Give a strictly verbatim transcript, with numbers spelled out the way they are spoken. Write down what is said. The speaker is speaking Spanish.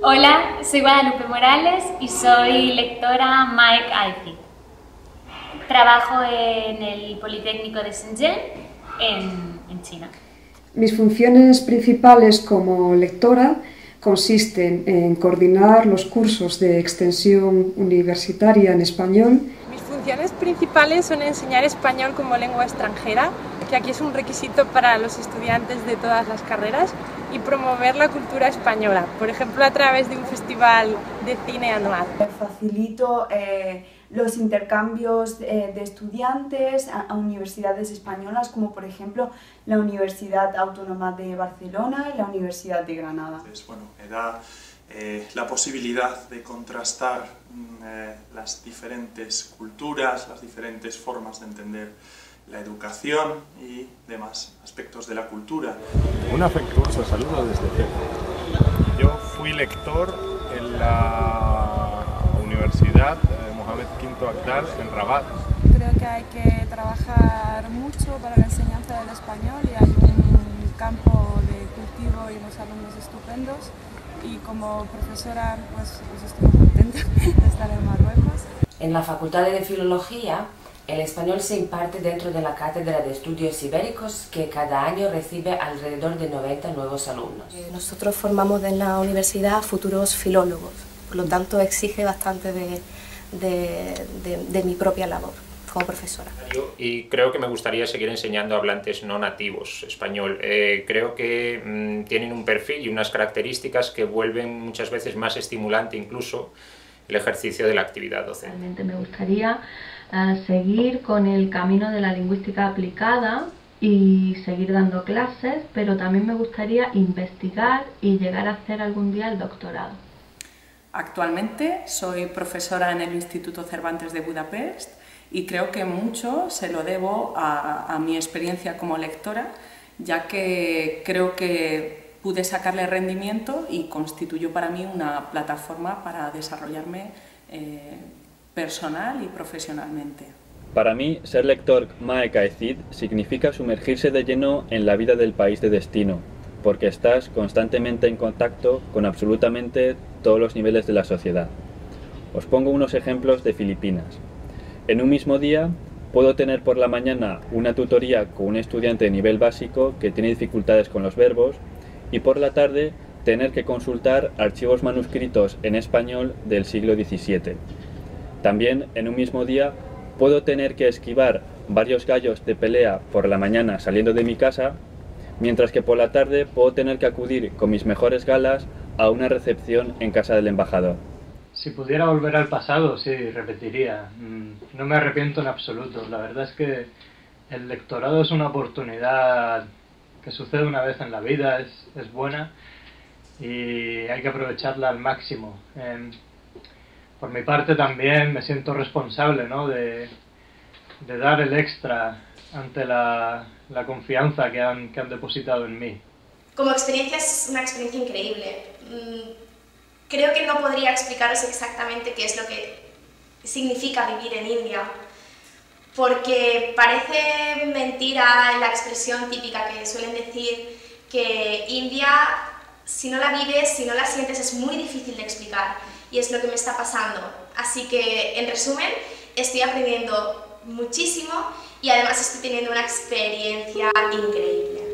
Hola, soy Guadalupe Morales y soy lectora Mike Aifid. Trabajo en el Politécnico de Shenzhen, en, en China. Mis funciones principales como lectora consisten en coordinar los cursos de extensión universitaria en español. Mis funciones principales son enseñar español como lengua extranjera, que aquí es un requisito para los estudiantes de todas las carreras, y promover la cultura española, por ejemplo a través de un festival de cine anual. Facilito eh, los intercambios eh, de estudiantes a, a universidades españolas, como por ejemplo la Universidad Autónoma de Barcelona y la Universidad de Granada. Pues, bueno, me da eh, la posibilidad de contrastar eh, las diferentes culturas, las diferentes formas de entender la educación y demás aspectos de la cultura. Un afectuoso saludo desde Perth. Yo fui lector en la Universidad Mohamed quinto Abdal en Rabat. Creo que hay que trabajar mucho para la enseñanza del español y hay un campo de cultivo y unos alumnos estupendos, y como profesora pues, pues estoy muy contenta de estar en Marruecos. En la Facultad de Filología, el español se imparte dentro de la Cátedra de Estudios Ibéricos, que cada año recibe alrededor de noventa nuevos alumnos. Nosotros formamos en la universidad futuros filólogos, por lo tanto exige bastante de, de, de, de mi propia labor como profesora. Y creo que me gustaría seguir enseñando a hablantes no nativos español. Eh, creo que mmm, tienen un perfil y unas características que vuelven muchas veces más estimulante incluso el ejercicio de la actividad docente. Realmente me gustaría uh, seguir con el camino de la lingüística aplicada y seguir dando clases, pero también me gustaría investigar y llegar a hacer algún día el doctorado. Actualmente soy profesora en el Instituto Cervantes de Budapest y creo que mucho se lo debo a, a mi experiencia como lectora, ya que creo que pude sacarle rendimiento y constituyó para mí una plataforma para desarrollarme eh, personal y profesionalmente. Para mí, ser lector Mike Aifid significa sumergirse de lleno en la vida del país de destino, porque estás constantemente en contacto con absolutamente todos los niveles de la sociedad. Os pongo unos ejemplos de Filipinas. En un mismo día, puedo tener por la mañana una tutoría con un estudiante de nivel básico que tiene dificultades con los verbos, y por la tarde tener que consultar archivos manuscritos en español del siglo diecisiete. También en un mismo día puedo tener que esquivar varios gallos de pelea por la mañana saliendo de mi casa, mientras que por la tarde puedo tener que acudir con mis mejores galas a una recepción en casa del embajador. Si pudiera volver al pasado, sí, repetiría. No me arrepiento en absoluto. La verdad es que el lectorado es una oportunidad que sucede una vez en la vida, es, es buena y hay que aprovecharla al máximo. Eh, por mi parte también me siento responsable, ¿no?, de, de dar el extra ante la, la confianza que han, que han depositado en mí. Como experiencia es una experiencia increíble. Creo que no podría explicaros exactamente qué es lo que significa vivir en India, porque parece mentira la expresión típica que suelen decir que India, si no la vives, si no la sientes, es muy difícil de explicar, y es lo que me está pasando. Así que, en resumen, estoy aprendiendo muchísimo y además estoy teniendo una experiencia increíble.